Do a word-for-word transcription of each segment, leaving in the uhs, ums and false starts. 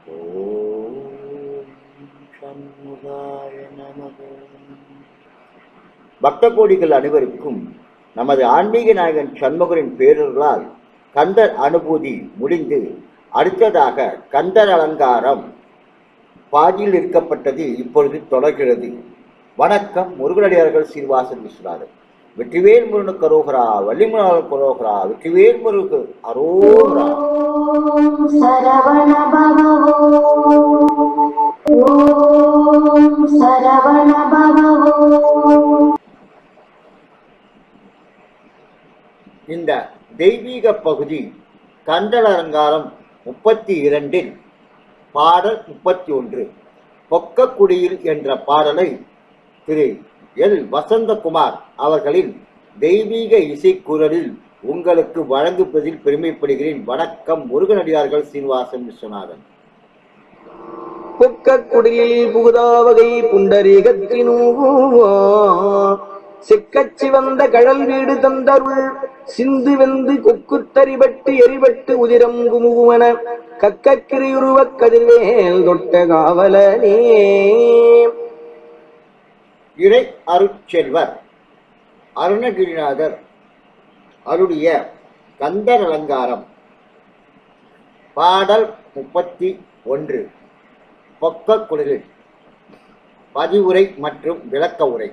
ஓம் சண்முகாய நமக. பக்த கோடிகள் அனைவருக்கும் நமது ஆன்மீக நாயகன் சண்முகரின் பேரர்களால் கந்தர் அனுபூதி முடிந்து அடுத்ததாக கந்தர் அலங்காரம் பாதியில் இருக்கப்பட்டது இப்பொழுது தொடர்கிறது. வணக்கம். முருகனடியார்கள் சீனிவாசன் விஸ்வநாதன். வெற்றிவேல் முருகனுக்கு அரோகரா, வள்ளிமலாளனுக்கு அரோகரா, வெற்றிவேல் முருகனுக்கு அரோகரா. சரவண பவோ ஓம் சரவண பவோ. இந்த தெய்வீக பகுதி கந்தர் அலங்காரம் முப்பத்தி இரண்டில் பாடல் முப்பத்தி ஒன்று பொக்கக்குடியில் என்ற பாடலை திரு எல் வசந்தகுமார் அவர்களின் தெய்வீக இசைக்குரலில் உங்களுக்கு வழங்குவதில் பெருமைப்படுகிறேன். வணக்கம். முருகனடியார்கள் சீனிவாசன் விஸ்வநாதன். பொக்கக்குடியில் புகுதாவகை புண்டரீகத்தினூவா செக்கச்சி வந்த கடல் வீடு தந்தருள் சிந்து வெந்து கொக்கு தரிபட்டு எரிபட்டு உதிரம் குமுகுவன கக்கக்கிரியுருவ கதிர்வேல் தொட்ட காவலனே. இறை அருட்செல்வர் அருணகிரிநாதர் அருடைய கந்தர் அலங்காரம் பாடல் முப்பத்தி ஒன்று பொக்கக்குடிலில் பதிவுரை மற்றும் விளக்க உரை.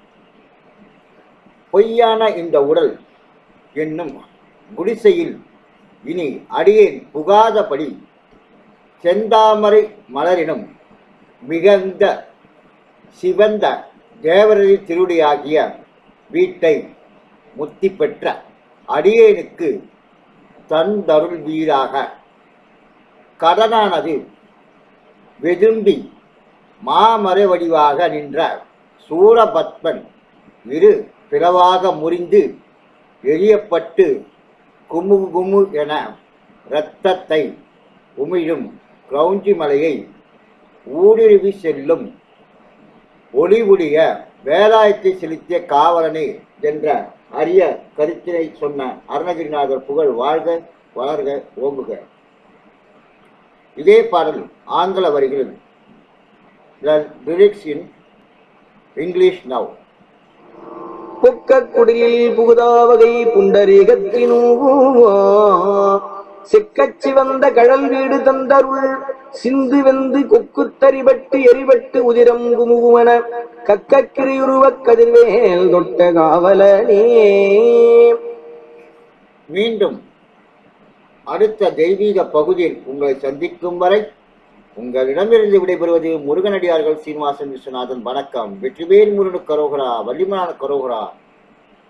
பொய்யான இந்த உடல் என்னும் குடிசையில் இனி அடியேன் புகாதபடி செந்தாமரை மலரினும் மிகுந்த சிவந்த தேவரதி திருடியாகிய வீட்டை முத்தி பெற்ற அடியேனுக்கு தந்தருள் வீராக. கடனானது வெதும்பி மாமரை வடிவாக நின்ற சூரபத்மன் இரு பிளவாக முறிந்து எரியப்பட்டு குமு குமு என இரத்தத்தை உமிழும் கிரௌஞ்சி மலையை ஊடுருவி செல்லும் ஒளிவுடைய வேலாயத்தை செலுத்திய காவலனே என்ற அரிய கருத்தினை சொன்ன அருணகிரிநாதர் புகழ் வாழ்க வளர்க ஓங்குக. இதே பாடல் ஆங்கில வரிகளில் lyrics in English now. பொக்கக்குடியில் புகுதாவகை புண்டரீகத்தினூவா செக்கச்சி வந்த கடல் வீடு தந்தருள் சிந்து வெந்து கொக்கு தரிபட்டு எரிபட்டு உதிரம் குமுகுவன கக்கக்கிரியுருவ கதிர்வேல் தொட்ட காவலனே. மீண்டும் அடுத்த தெய்வீக பகுதியில் உங்களை சந்திக்கும் வரை உங்களிடமிருந்து விடைபெறுவது முருகனடியார்கள் சீனிவாசன் விஸ்வநாதன். வணக்கம். வெற்றிவேல் முருகனுக்கு அரோகரா, வள்ளிமலாளனுக்கு அரோகரா,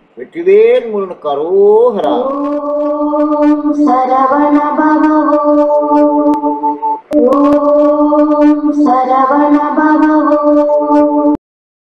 வெற்றிவேல் முருகனுக்கு அரோகரா. ஓம் சரவண பவோ